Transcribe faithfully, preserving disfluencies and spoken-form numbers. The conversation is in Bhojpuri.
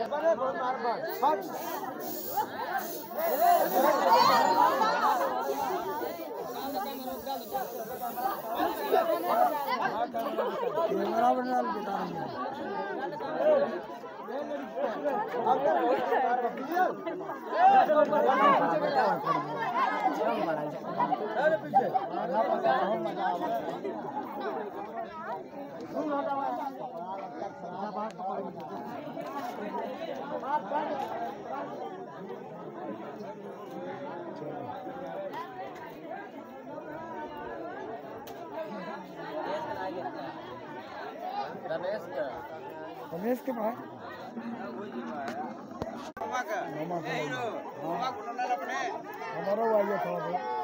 कैमरा बना बता रमेश का रमेश के भाई मामा का मामा का हीरो मामा को ना अपने हमारा वाइया थोड़ा बहुत